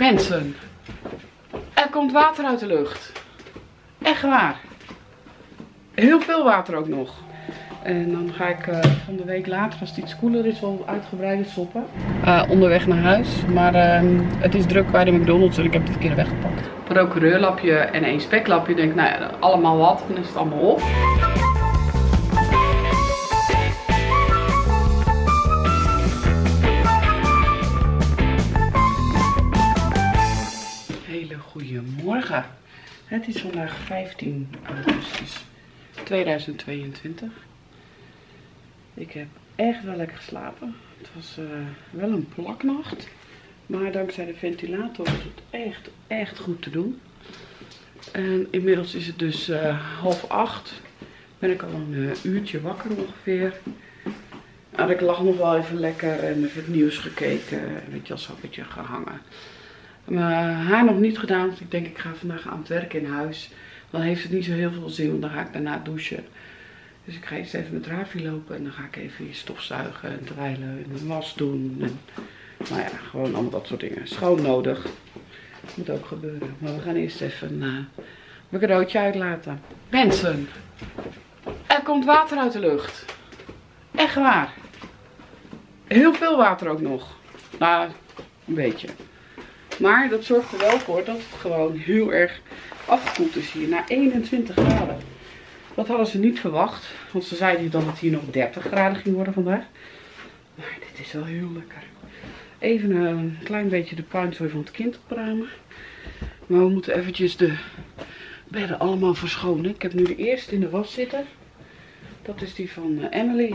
Mensen, er komt water uit de lucht. Echt waar. Heel veel water ook nog. En dan ga ik van de week later, als het iets koeler is, wel uitgebreider soppen. Onderweg naar huis. Maar het is druk bij de McDonald's en ik heb het verkeerde weggepakt. Een procureurlapje en 1 speklapje. Ik denk, nou ja, allemaal wat. Dan is het allemaal op. Hele goede morgen. Het is vandaag 15 augustus 2022. Ik heb echt wel lekker geslapen. Het was wel een plaknacht. Maar dankzij de ventilator is het echt goed te doen. En inmiddels is het dus 7:30. Ben ik al een uurtje wakker ongeveer. Nou, ik lag nog wel even lekker en even het nieuws gekeken. Weet je, al zo'n beetje gehangen. Mijn haar nog niet gedaan. Dus ik denk ik ga vandaag aan het werk in huis. Dan heeft het niet zo heel veel zin, want dan ga ik daarna douchen. Dus ik ga eerst even met Ravi lopen en dan ga ik even stofzuigen en dweilen en de was doen. En, nou ja, gewoon allemaal dat soort dingen. Schoon nodig. Moet ook gebeuren. Maar we gaan eerst even mijn cadeautje uitlaten. Mensen, er komt water uit de lucht. Echt waar. Heel veel water ook nog. Nou, een beetje. Maar dat zorgt er wel voor dat het gewoon heel erg afgekoeld is hier. Naar 21 graden. Dat hadden ze niet verwacht. Want ze zeiden dat het hier nog 30 graden ging worden vandaag. Maar dit is wel heel lekker. Even een klein beetje de puinzooi van het kind opruimen. Maar we moeten eventjes de bedden allemaal verschonen. Ik heb nu de eerste in de was zitten. Dat is die van Emily.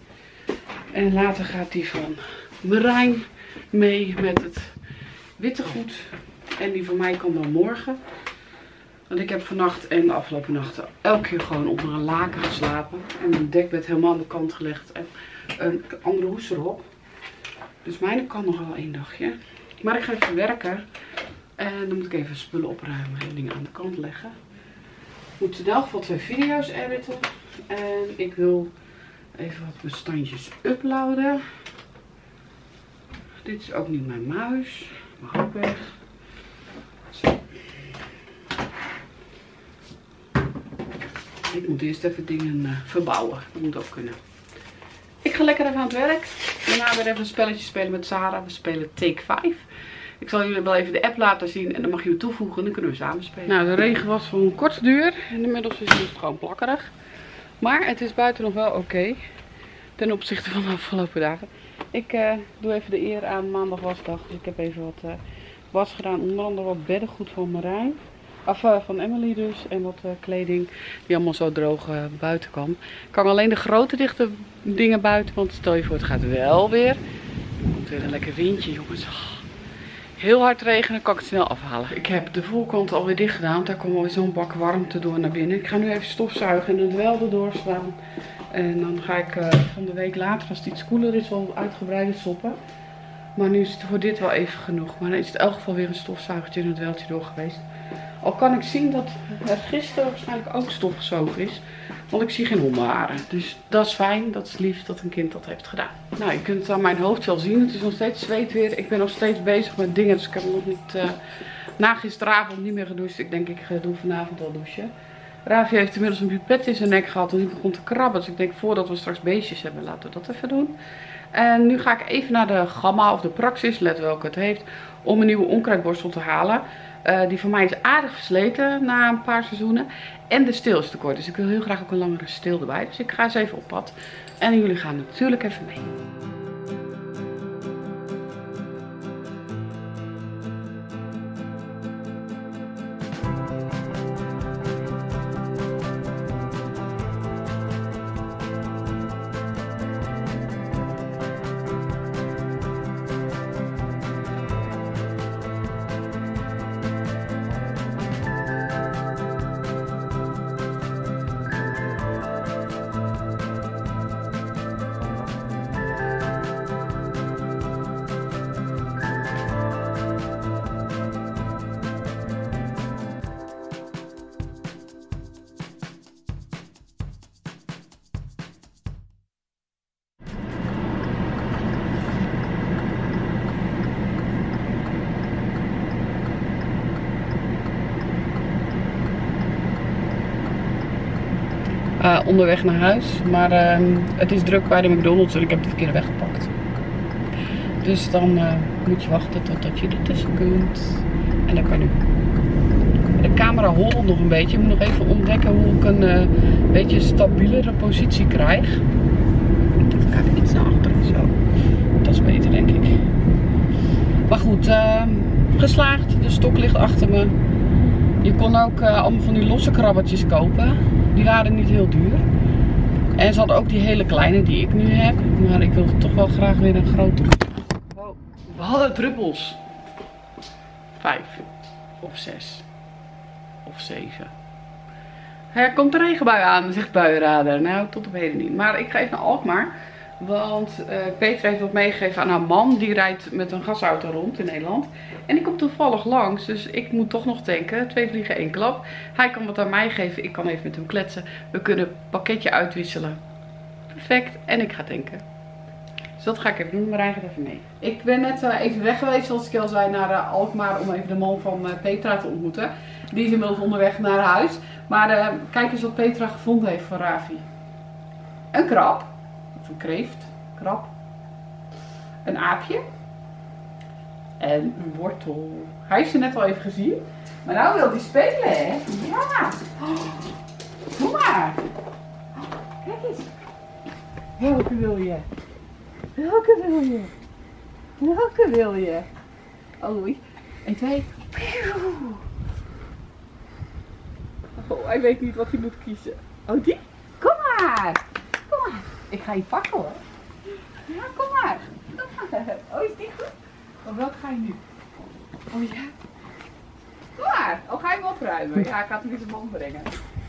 En later gaat die van Marijn mee met het witte goed. En die van mij kan dan morgen. Want ik heb vannacht en de afgelopen nachten elke keer gewoon onder een laken geslapen. En mijn dekbed helemaal aan de kant gelegd. En een andere hoes erop. Dus mijn kan nog wel 1 dagje. Maar ik ga even werken. En dan moet ik even spullen opruimen en dingen aan de kant leggen. Ik moet in elk geval 2 video's editen. En ik wil even wat bestandjes uploaden. Dit is ook niet mijn muis. Mag ook weg. Zo. Ik moet eerst even dingen verbouwen. Dat moet ook kunnen. Ik ga lekker even aan het werk. Daarna weer even een spelletje spelen met Sarah. We spelen Take 5. Ik zal jullie wel even de app laten zien. En dan mag je me toevoegen. En dan kunnen we samen spelen. Nou, de regen was van korte duur. En inmiddels is het gewoon plakkerig. Maar het is buiten nog wel oké. Ten opzichte van de afgelopen dagen. Ik doe even de eer aan maandag wasdag. Dus ik heb even wat was gedaan. Onder andere wat beddengoed van Marijn. Of van Emily dus. En wat kleding die allemaal zo droog buiten kwam. Ik kan alleen de grote dichte dingen buiten. Want stel je voor het gaat wel weer. Er komt weer een lekker windje jongens. Oh, heel hard regenen kan ik het snel afhalen. Ik heb de voorkant alweer dicht gedaan. Want daar komt alweer zo'n bak warmte door naar binnen. Ik ga nu even stofzuigen en het wel erdoor slaan. En dan ga ik van de week later, als het iets koeler is, wel uitgebreider soppen. Maar nu is het voor dit wel even genoeg. Maar dan is het in elk geval weer een stofzuigertje en het weltje door geweest. Al kan ik zien dat er gisteren waarschijnlijk ook stofgezogen is. Want ik zie geen hondenharen. Dus dat is fijn. Dat is lief dat een kind dat heeft gedaan. Nou, je kunt het aan mijn hoofd wel zien. Het is nog steeds zweet weer. Ik ben nog steeds bezig met dingen. Dus ik heb nog niet na gisteravond niet meer gedoucht. Ik denk ik doe vanavond wel douchen. Ravi heeft inmiddels een pipet in zijn nek gehad en die begon te krabben. Dus ik denk voordat we straks beestjes hebben, laten we dat even doen. En nu ga ik even naar de Gamma of de Praxis, let welke het heeft, om een nieuwe onkruidborstel te halen. Die van mij is aardig versleten na een paar seizoenen. En de steel is te kort, dus ik wil heel graag ook een langere steel erbij. Dus ik ga eens even op pad. En jullie gaan natuurlijk even mee. onderweg naar huis. Maar het is druk bij de McDonald's en ik heb de verkeerde weg gepakt. Dus dan moet je wachten totdat je ertussen kunt. En dan kan je. De camera holt nog een beetje. Ik moet nog even ontdekken hoe ik een beetje stabielere positie krijg. Ik ga iets naar achteren zo. Dat is beter, denk ik. Maar goed, geslaagd. De stok ligt achter me. Je kon ook allemaal van die losse krabbertjes kopen. Die waren niet heel duur. En ze hadden ook die hele kleine die ik nu heb. Maar ik wilde toch wel graag weer een grote. Wow. We hadden druppels. 5 of 6 of 7. Er komt de regenbui aan, zegt buienradar. Nou, tot op heden niet. Maar ik ga even naar Alkmaar. Want Petra heeft wat meegegeven aan haar man. Die rijdt met een gasauto rond in Nederland. En die komt toevallig langs. Dus ik moet toch nog tanken. 2 vliegen 1 klap. Hij kan wat aan mij geven. Ik kan even met hem kletsen. We kunnen een pakketje uitwisselen. Perfect. En ik ga tanken. Dus dat ga ik even doen. Maar hij gaat even mee. Ik ben net even weg geweest, zoals ik al zei, naar Alkmaar. Om even de man van Petra te ontmoeten. Die is inmiddels onderweg naar huis. Maar kijk eens wat Petra gevonden heeft voor Ravi. Een krab. Of een kreeft, krab, een aapje en een wortel. Hij heeft ze net al even gezien, maar nou wil hij spelen, hè? Ja! Oh, doe maar! Kijk eens! Welke wil je? Welke wil je? Welke wil je? Oh, oei. 1, 2. Oh, hij weet niet wat hij moet kiezen. Oh, die? Kom maar! Kom maar! Ik ga je pakken hoor. Ja, kom maar. Kom maar. Oh, is die goed? Oh, welke ga je nu? Oh ja. Kom maar. Oh, ga je hem opruimen? Ja, ik ga het in zijn mond brengen.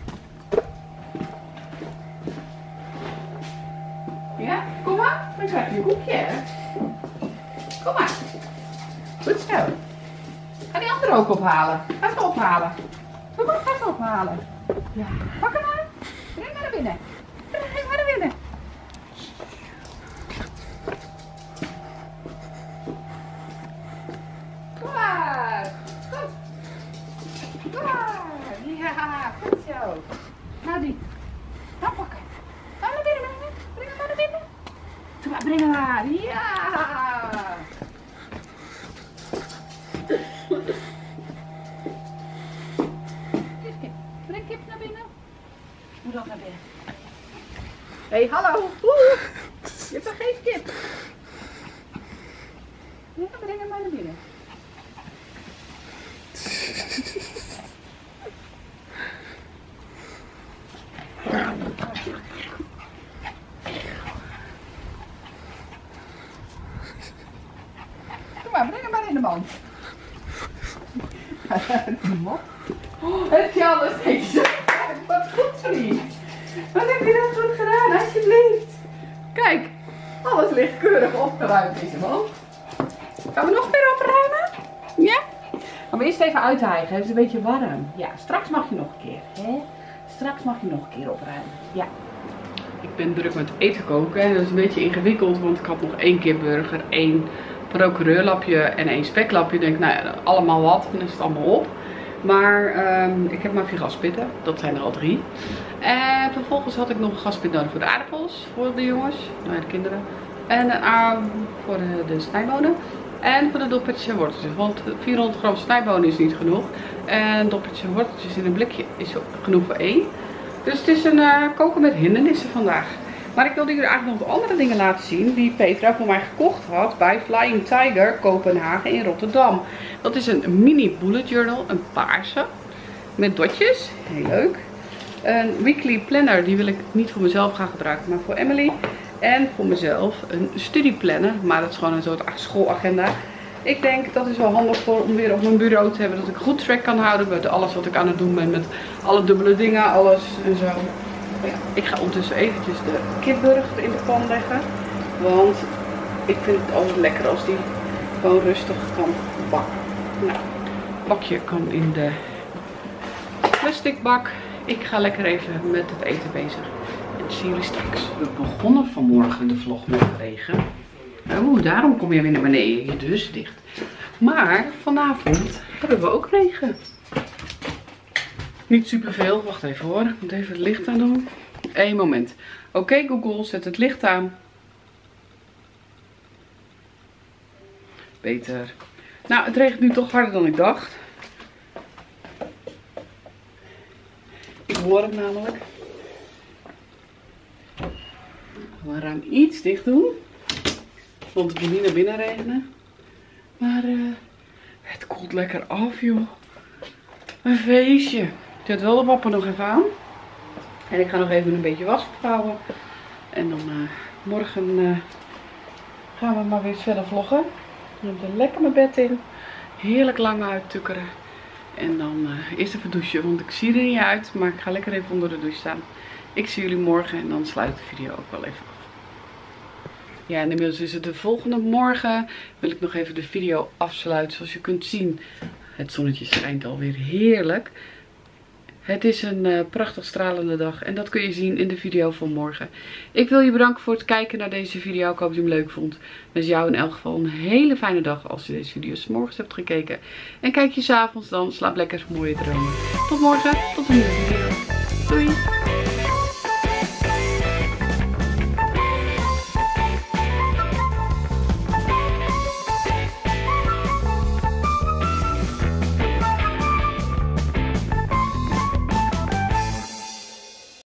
Ja, kom maar. Dan krijg je een koekje, hè. Kom maar. Goed zo. Ga die andere ook ophalen. Ga ze ophalen. Kom maar, ga ze ophalen. Ja, pak hem maar. Breng maar naar binnen. Breng maar naar binnen. Kom maar. Goed. Kom maar. Ja, goed zo. Nou die. Nou pakken. Ga naar binnen brengen. Breng hem maar naar binnen. Doe maar, breng hem maar. Ja. Breng kip naar binnen. Hoe dan naar binnen? Hé, hey, hallo. Je hebt toch geen kip? Ja, breng hem maar naar binnen. Kom maar, breng hem maar in de mand. Wat? Heb je alles deze? Wat goed, vriend. Wat heb je dat goed gedaan, alsjeblieft. Kijk, alles ligt keurig opgeruimd in de mand. Gaan we nog meer opruimen? Ja? Gaan we eerst even uithijgen, het is een beetje warm. Ja, straks mag je nog een keer. Hè? Straks mag je nog een keer opruimen. Ja. Ik ben druk met eten koken en dat is een beetje ingewikkeld, want ik had nog 1 kipburger, 1 procureurlapje en 1 speklapje. Ik denk, nou ja, allemaal wat, dan is het allemaal op. Maar ik heb maar 4 gaspitten, dat zijn er al 3. En vervolgens had ik nog een gaspit nodig voor de aardappels, voor de jongens, nou, de kinderen. En een voor de snijbonen. En voor de doppertjes en worteltjes, want 400 gram snijbonen is niet genoeg. En doppertjes en worteltjes in een blikje is genoeg voor 1. Dus het is een koken met hindernissen vandaag. Maar ik wilde jullie eigenlijk nog andere dingen laten zien die Petra voor mij gekocht had bij Flying Tiger Kopenhagen in Rotterdam. Dat is een mini bullet journal, een paarse, met dotjes, heel leuk. Een weekly planner, die wil ik niet voor mezelf gaan gebruiken, maar voor Emily. En voor mezelf een studieplanner, maar dat is gewoon een soort schoolagenda. Ik denk dat is wel handig voor om weer op mijn bureau te hebben, dat ik goed track kan houden met alles wat ik aan het doen ben, met alle dubbele dingen, alles en zo. Ja, ik ga ondertussen eventjes de kipburger in de pan leggen, want ik vind het altijd lekker als die gewoon rustig kan bakken. Nou, het bakje kan in de plastic bak. Ik ga lekker even met het eten bezig. En dat zien jullie straks. We begonnen vanmorgen de vlog met regen. Oeh, daarom kom je weer naar beneden. Je deur is dicht. Maar vanavond hebben we ook regen. Niet superveel. Wacht even hoor. Ik moet even het licht aan doen. Eén moment. Oké, Google, zet het licht aan. Beter. Nou, het regent nu toch harder dan ik dacht. Ik hoor het namelijk. Ik ga mijn raam iets dicht doen. Want het moet niet naar binnen regenen. Maar het koelt lekker af, joh. Een feestje. Ik zet wel de wappen nog even aan. En ik ga nog even een beetje was opvouwen. En dan morgen gaan we maar weer verder vloggen. Dan heb ik lekker mijn bed in. Heerlijk lang uittukkeren. En dan eerst even douchen. Want ik zie er niet uit. Maar ik ga lekker even onder de douche staan. Ik zie jullie morgen. En dan sluit de video ook wel even af. Ja, en inmiddels is het de volgende morgen. Wil ik nog even de video afsluiten. Zoals je kunt zien. Het zonnetje schijnt alweer heerlijk. Het is een prachtig stralende dag. En dat kun je zien in de video van morgen. Ik wil je bedanken voor het kijken naar deze video. Ik hoop dat je hem leuk vond. Ik wens jou in elk geval een hele fijne dag als je deze video 's morgens hebt gekeken. En kijk je 's avonds dan. Slaap lekker, mooie dromen. Tot morgen. Tot een nieuwe video. Doei.